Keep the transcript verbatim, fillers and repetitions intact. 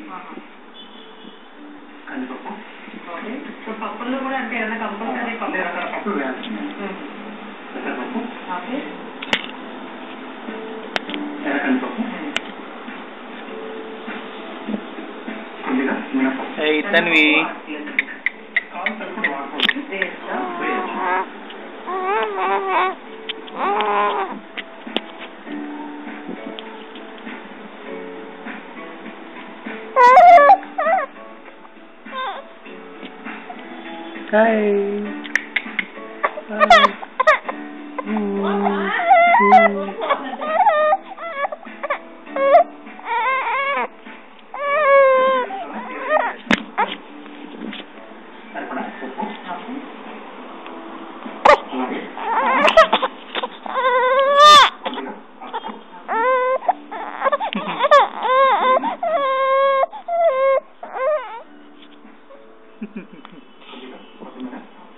కందిపప్పు. Okay. So పప్పుల్లో కూడా అంటే ఏదైనా కంపల్సరీ పప్పు రకాల పప్పులు వేయాల్సిందే. పెసరపప్పు, ఓకే, ఎర్ర కందిపప్పు, కొద్దిగా మినపప్పు. తన్వి కావాలి సరుకులు వాడుకోవచ్చు. వేస్తా. Hi. Hi. సరిపడా ఉప్పు, అలాగే కొద్దిగా కొత్తిమీర,